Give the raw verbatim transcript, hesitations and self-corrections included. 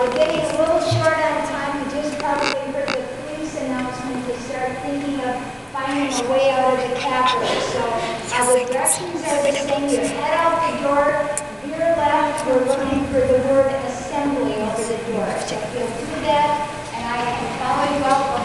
we're getting a little short on time. We just probably heard the police announcement to start thinking of finding a way out of the Capitol. So uh, the directions are the same. You head out the door, veer left. We're looking for the word assembly over the door. So if you'll do that, and I can follow you out